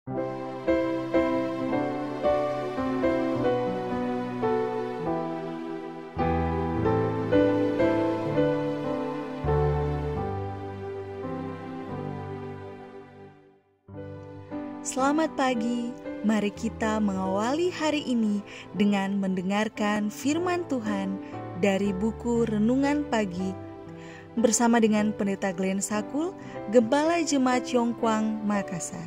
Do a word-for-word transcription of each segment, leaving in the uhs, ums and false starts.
Selamat pagi, mari kita mengawali hari ini dengan mendengarkan firman Tuhan dari buku Renungan Pagi bersama dengan Pendeta Glenn Sakul, Gembala Jemaat Yongkwang, Makassar.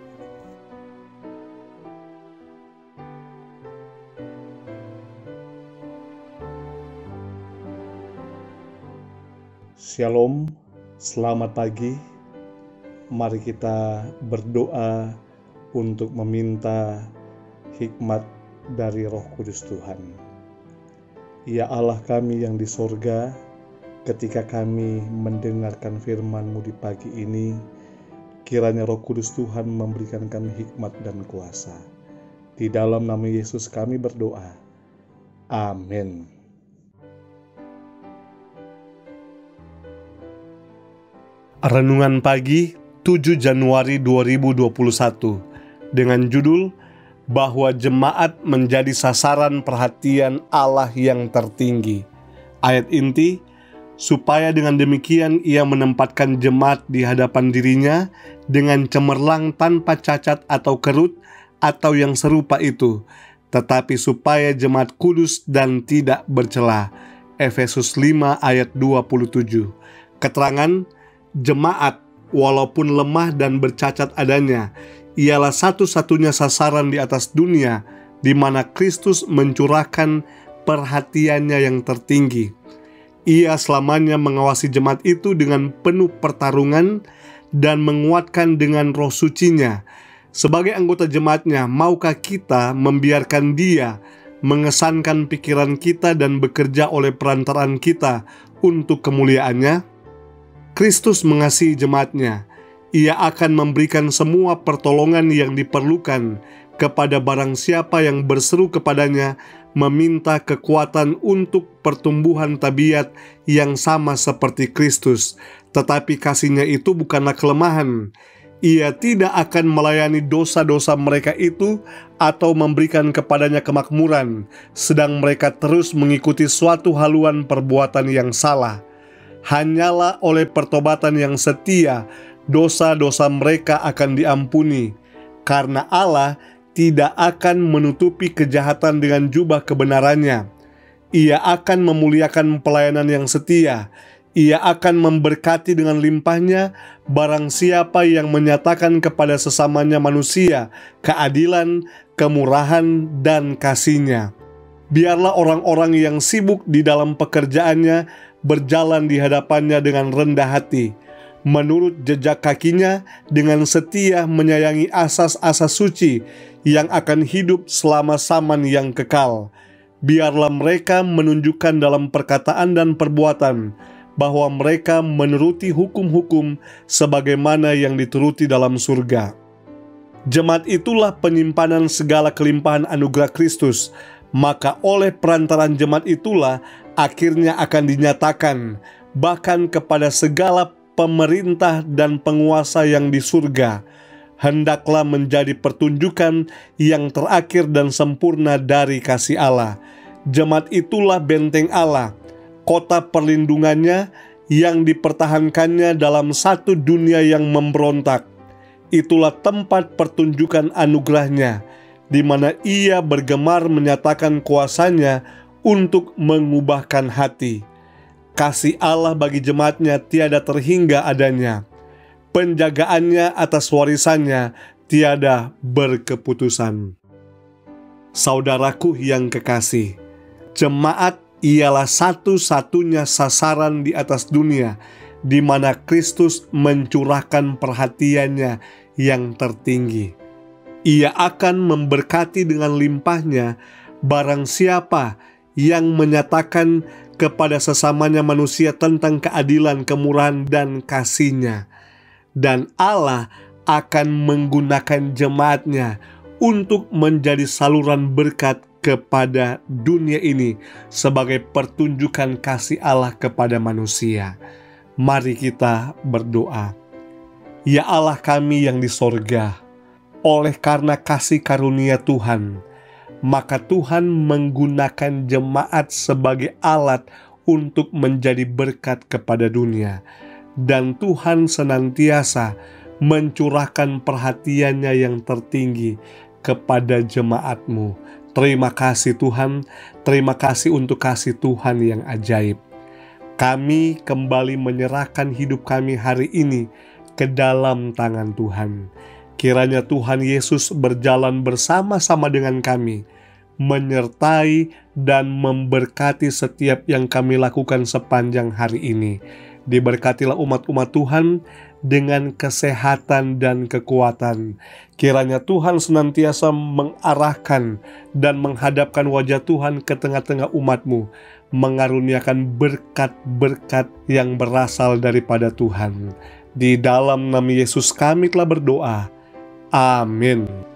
Shalom, selamat pagi. Mari kita berdoa untuk meminta hikmat dari Roh Kudus Tuhan. Ya Allah kami yang di sorga, ketika kami mendengarkan firman-Mu di pagi ini, kiranya Roh Kudus Tuhan memberikan kami hikmat dan kuasa. Di dalam nama Yesus kami berdoa. Amin. Renungan pagi tujuh Januari dua ribu dua puluh satu dengan judul bahwa jemaat menjadi sasaran perhatian Allah yang tertinggi. Ayat inti, supaya dengan demikian ia menempatkan jemaat di hadapan dirinya dengan cemerlang tanpa cacat atau kerut atau yang serupa itu, tetapi supaya jemaat kudus dan tidak bercela. Efesus lima ayat dua puluh tujuh. Keterangan, jemaat walaupun lemah dan bercacat adanya, ialah satu-satunya sasaran di atas dunia di mana Kristus mencurahkan perhatiannya yang tertinggi. Ia selamanya mengawasi jemaat itu dengan penuh pertarungan dan menguatkan dengan roh sucinya. Sebagai anggota jemaatnya, maukah kita membiarkan Dia mengesankan pikiran kita dan bekerja oleh perantaraan kita untuk kemuliaannya? Kristus mengasihi jemaatnya. Ia akan memberikan semua pertolongan yang diperlukan kepada barang siapa yang berseru kepadanya, meminta kekuatan untuk pertumbuhan tabiat yang sama seperti Kristus. Tetapi kasih-Nya itu bukanlah kelemahan. Ia tidak akan melayani dosa-dosa mereka itu atau memberikan kepadanya kemakmuran, sedang mereka terus mengikuti suatu haluan perbuatan yang salah. Hanyalah oleh pertobatan yang setia, dosa-dosa mereka akan diampuni, karena Allah tidak akan menutupi kejahatan dengan jubah kebenarannya. Ia akan memuliakan pelayanan yang setia. Ia akan memberkati dengan limpahnya barang siapa yang menyatakan kepada sesamanya manusia keadilan, kemurahan, dan kasih-Nya. Biarlah orang-orang yang sibuk di dalam pekerjaannya berjalan di hadapannya dengan rendah hati, menurut jejak kaki-Nya dengan setia menyayangi asas-asas suci yang akan hidup selama zaman yang kekal. Biarlah mereka menunjukkan dalam perkataan dan perbuatan bahwa mereka menuruti hukum-hukum sebagaimana yang dituruti dalam surga. Jemaat itulah penyimpanan segala kelimpahan anugerah Kristus, maka oleh perantaraan jemaat itulah akhirnya akan dinyatakan bahkan kepada segala pemerintah dan penguasa yang di surga, hendaklah menjadi pertunjukan yang terakhir dan sempurna dari kasih Allah. Jemaat itulah benteng Allah, kota perlindungannya yang dipertahankannya dalam satu dunia yang memberontak. Itulah tempat pertunjukan anugerah-Nya, di mana Ia bergemar menyatakan kuasa-Nya untuk mengubahkan hati. Kasih Allah bagi jemaat-Nya tiada terhingga adanya. Penjagaannya atas warisannya tiada berkeputusan. Saudaraku yang kekasih, jemaat ialah satu-satunya sasaran di atas dunia di mana Kristus mencurahkan perhatiannya yang tertinggi. Ia akan memberkati dengan limpahnya barang siapa yang menyatakan kepada sesamanya manusia tentang keadilan, kemurahan, dan kasih-Nya. Dan Allah akan menggunakan jemaat-Nya untuk menjadi saluran berkat kepada dunia ini sebagai pertunjukan kasih Allah kepada manusia. Mari kita berdoa. Ya Allah kami yang di sorga, oleh karena kasih karunia Tuhan, maka Tuhan menggunakan jemaat sebagai alat untuk menjadi berkat kepada dunia. Dan Tuhan senantiasa mencurahkan perhatiannya yang tertinggi kepada jemaat-Mu. Terima kasih Tuhan, terima kasih untuk kasih Tuhan yang ajaib. Kami kembali menyerahkan hidup kami hari ini ke dalam tangan Tuhan. Kiranya Tuhan Yesus berjalan bersama-sama dengan kami, menyertai dan memberkati setiap yang kami lakukan sepanjang hari ini. Diberkatilah umat-umat Tuhan dengan kesehatan dan kekuatan. Kiranya Tuhan senantiasa mengarahkan dan menghadapkan wajah Tuhan ke tengah-tengah umat-Mu, mengaruniakan berkat-berkat yang berasal daripada Tuhan. Di dalam nama Yesus kami telah berdoa. Amin.